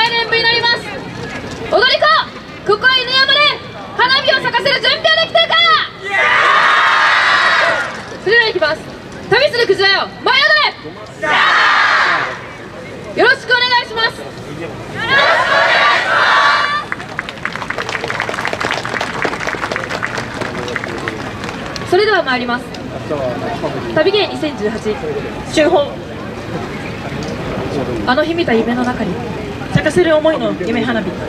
演舞になります。踊り子、ここは犬山で花火を咲かせる準備はできてるか。それではいきます。旅するクジラよ、舞い踊れ。よろしくお願いします。よろしくお願いします。それでは参ります。旅芸2018春報。あの日見た夢の中に咲かせる思いの夢花火。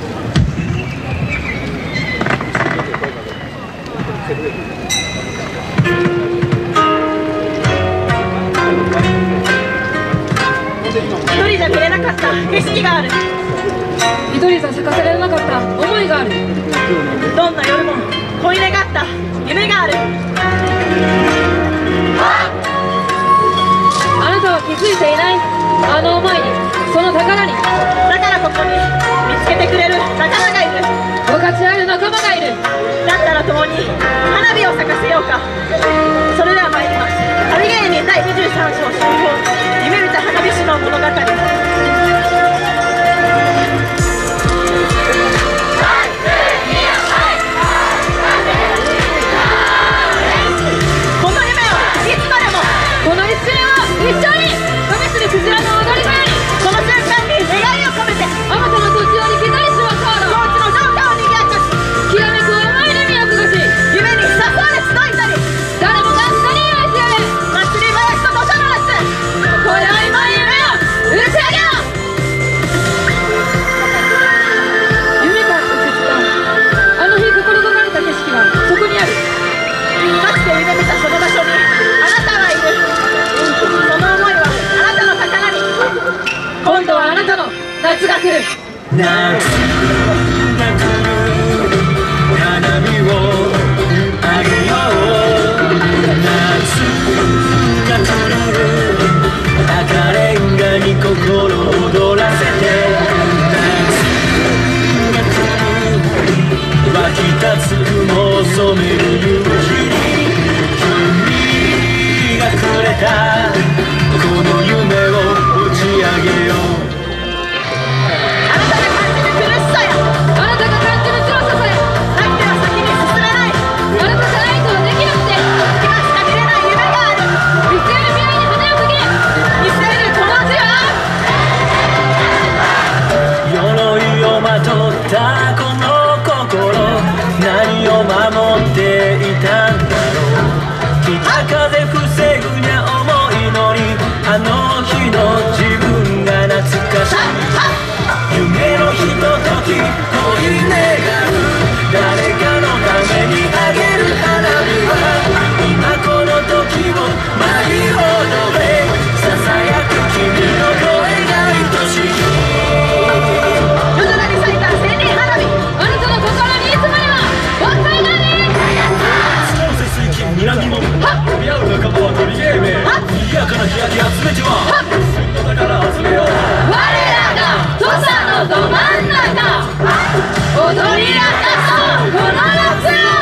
一人じゃ見れなかった景色がある。一人じゃ咲かせられなかった思いがある。どんな夜も恋願った夢がある。あなたは気づいていない、あの思いに、その宝に。だからここに見つけてくれる仲間がいる。分かち合える仲間がいる。だったら共に花火を咲かせようか。それでは参ります。旅芸人第23章春報、夢見た花火師の物語。一緒に旅するクジラの踊り子より、この瞬間に願いを込めて、あまたの土地をにけたりしましょう。高知の城下をにぎやかし、きらめく思いに身をかかし、夢に誘われ集いたり、誰もが下に愛し合え、祭り林と土砂の夏、今宵も夢を打ち上げよう。夢が受け継があの日心がかれた景色はそこにある。かつて夢見たその場所にあなたはいる。その思いはあなたの宝に。今度はあなたの夏が来る。 夏が来る、花火をあげよう。夏が来る、赤レンガに心躍らせて。夏が来る、湧き立つ雲を染める夕日に君がくれたこの夢を打ち上げよう。 あなたが感じる苦しさや、あなたが感じる辛ささえなくては先に進めない。あなたじゃないとはできなくて、今しか見れない夢がある。見据える未来に羽をかけ、見据えるこの地は。 鎧をまとったこの心、何を守っていたんだろう。北風防ぐにゃ思いのり、あの日の自分が懐かしい。夢のひととき恋願う、誰かのためにあげる花火は今この時を舞い踊れ。ささやく君の声が愛しい。 夜空に咲いた千里花火、あなたの心にいつまでもおったいなに。 下瀬水金南門、飛び合う仲間は鳥ゲーム。賑やかな日焼け集めてはだから集めよう。 我らが土佐のど真ん中、踊り明かそうこの夏を。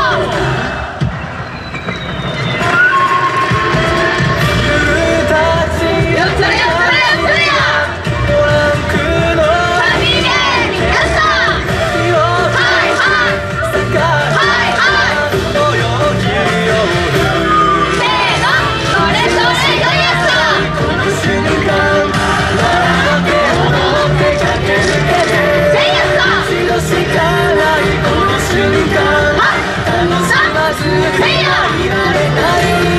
夜たちやったれやったれやったれや、 トランクの旅芸人やった。 火をはいはい咲かはいはい泳ぎよう。 せーの、それそれよいやつだ。 この瞬間笑って踊って駆け抜けて。 せいやつだ。 一度しかないこの瞬間、楽しまずにはいられない。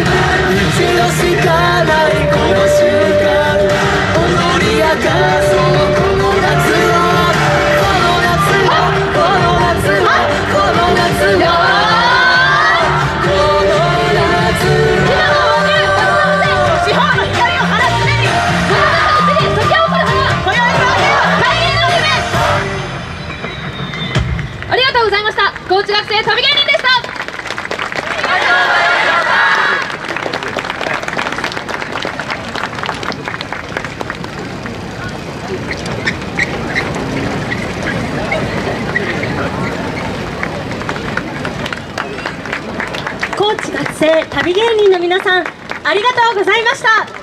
一度しかないこの瞬間、踊り明かそうこの夏を。この夏をこの夏をこの夏をこの夏を。 今の音楽を四方の光を放つ目に、この中の次に解き起こる花、今宵もあげよう大変の夢。ありがとうございました。高知学生旅芸人でした。 高知学生旅芸人の皆さん、ありがとうございました。